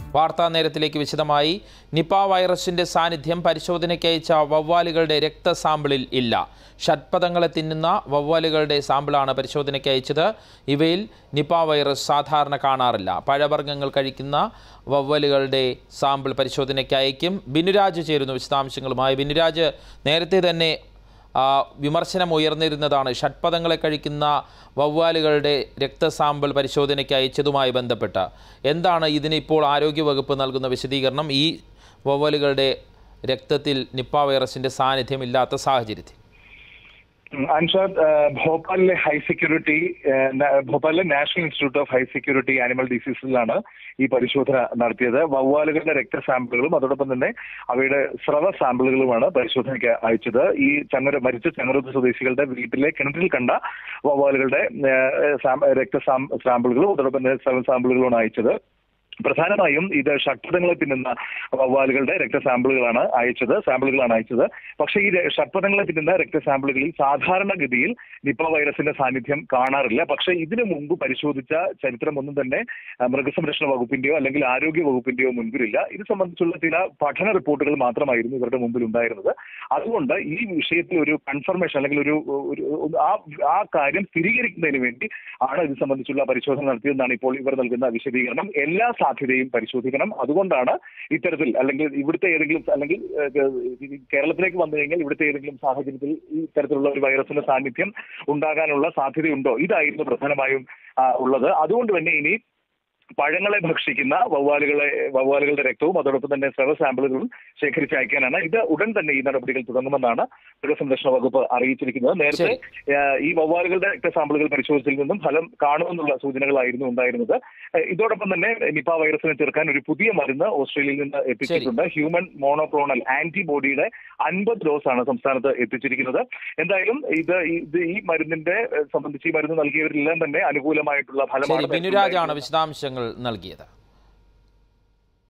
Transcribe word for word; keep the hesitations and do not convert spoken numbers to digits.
വാർത്താ നേരത്തിലേക്ക് വിശദമായി. നിപ വൈറസിന്റെ സാന്നിധ്യം പരിശോധനയ്ക്ക് അയച്ച വവ്വാലുകളുടെ രക്തസാമ്പിളിൽ ഇല്ല. ഷഡ്പദങ്ങളെ തിന്നുന്ന വവ്വാലുകളുടെ സാമ്പിളാണ് പരിശോധനയ്ക്ക് അയച്ചത്. ഇവയിൽ നിപ വൈറസ് സാധാരണ കാണാറില്ല. പഴവർഗ്ഗങ്ങൾ കഴിക്കുന്ന വവ്വാലുകളുടെ സാമ്പിൾ പരിശോധനയ്ക്ക് അയക്കും. ബിനുരാജ് ചേരുന്നു വിശദാംശങ്ങളുമായി. ബിനുരാജ്, നേരത്തെ തന്നെ വിമർശനം ഉയർന്നിരുന്നതാണ് ഷഡ്പദങ്ങളെ കഴിക്കുന്ന വവ്വാലുകളുടെ രക്തസാമ്പിൾ പരിശോധനയ്ക്ക് അയച്ചതുമായി ബന്ധപ്പെട്ട്. എന്താണ് ഇതിന് ഇപ്പോൾ ആരോഗ്യവകുപ്പ് നൽകുന്ന വിശദീകരണം ഈ വവ്വാലുകളുടെ രക്തത്തിൽ നിപ്പ വൈറസിന്റെ സാന്നിധ്യം ഇല്ലാത്ത സാഹചര്യത്തിൽ? അൻഷാദ്, ഭോപ്പാലിലെ ഹൈ സെക്യൂരിറ്റി ഭോപ്പാലിലെ National Institute of High Security Animal ഡിസീസിലാണ് ഈ പരിശോധന നടത്തിയത്. വവ്വാലുകളുടെ രക്തസാമ്പിളുകളും അതോടൊപ്പം തന്നെ അവയുടെ സ്രവ സാമ്പിളുകളുമാണ് പരിശോധനയ്ക്ക് അയച്ചത്. ഈ ചങ്ങര മരിച്ച ചങ്ങരൂത്ത് സ്വദേശികളുടെ വീട്ടിലെ കിണറ്റിൽ കണ്ട വവ്വാലുകളുടെ രക്ത സാമ്പിളുകളും അതോടൊപ്പം തന്നെ സ്രവ സാമ്പിളുകളുമാണ് അയച്ചത്. പ്രധാനമായും ഇത് ഷഡ്പദങ്ങളെ തിന്നുന്ന വവ്വാലുകളുടെ രക്തസാമ്പിളുകളാണ് അയച്ചത് സാമ്പിളുകളാണ് അയച്ചത് പക്ഷേ ഈ ഷഡ്പദങ്ങളെ തിന്നുന്ന രക്തസാമ്പിളുകളിൽ സാധാരണഗതിയിൽ നിപ വൈറസിന്റെ സാന്നിധ്യം കാണാറില്ല. പക്ഷേ ഇതിനു മുമ്പ് പരിശോധിച്ച ചരിത്രമൊന്നും തന്നെ മൃഗസംരക്ഷണ വകുപ്പിന്റെയോ അല്ലെങ്കിൽ ആരോഗ്യ വകുപ്പിന്റെയോ മുൻപിലില്ല. ഇത് സംബന്ധിച്ചുള്ള ചില പഠന റിപ്പോർട്ടുകൾ മാത്രമായിരുന്നു ഇവരുടെ മുമ്പിൽ ഉണ്ടായിരുന്നത്. അതുകൊണ്ട് ഈ വിഷയത്തിൽ ഒരു കൺഫർമേഷൻ അല്ലെങ്കിൽ ഒരു ആ ആ കാര്യം സ്ഥിരീകരിക്കുന്നതിന് വേണ്ടി ആണ് ഇത് സംബന്ധിച്ചുള്ള പരിശോധന നടത്തിയതെന്നാണ് ഇപ്പോൾ ഇവർ നൽകുന്ന വിശദീകരണം. എല്ലാ സാധ്യതയും പരിശോധിക്കണം. അതുകൊണ്ടാണ് ഇത്തരത്തിൽ അല്ലെങ്കിൽ ഇവിടുത്തെ ഏതെങ്കിലും അല്ലെങ്കിൽ കേരളത്തിലേക്ക് വന്നു കഴിഞ്ഞാൽ ഇവിടുത്തെ ഏതെങ്കിലും സാഹചര്യത്തിൽ ഈ തരത്തിലുള്ള ഒരു വൈറസിന്റെ സാന്നിധ്യം ഉണ്ടാകാനുള്ള സാധ്യതയുണ്ടോ, ഇതായിരുന്നു പ്രധാനമായും ഉള്ളത്. അതുകൊണ്ട് തന്നെ ഇനി പഴങ്ങളെ ഭക്ഷിക്കുന്ന വവ്വാലുകളെ വവ്വാലുകളുടെ രക്തവും അതോടൊപ്പം തന്നെ സ്രവ സാമ്പിളുകളും ശേഖരിച്ച് അയക്കാനാണ്. ഇത് ഉടൻ തന്നെ ഈ നടപടികൾ തുടങ്ങുമെന്നാണ് മൃഗസംരക്ഷണ വകുപ്പ് അറിയിച്ചിരിക്കുന്നത്. നേരത്തെ ഈ വവ്വാലുകളുടെ രക്തസാമ്പിളുകൾ പരിശോധിച്ചതിൽ നിന്നും ഫലം കാണുമെന്നുള്ള സൂചനകളായിരുന്നു ഉണ്ടായിരുന്നത്. ഇതോടൊപ്പം തന്നെ നിപ വൈറസിനെ ചെറുക്കാൻ ഒരു പുതിയ മരുന്ന് ഓസ്ട്രേലിയയിൽ നിന്ന് എത്തിച്ചിട്ടുണ്ട്. ഹ്യൂമൻ മോണോക്ലോണൽ ആന്റിബോഡിയുടെ അൻപത് ഡോസാണ് സംസ്ഥാനത്ത് എത്തിച്ചിരിക്കുന്നത്. എന്തായാലും ഇത് ഇത് ഈ മരുന്നിന്റെ സംബന്ധിച്ച് ഈ മരുന്ന് നൽകിയവരെല്ലാം തന്നെ അനുകൂലമായിട്ടുള്ള ഫലമാണ്. ബിനുരാജാണ് വിശദാംശങ്ങൾ നൽകിയത്.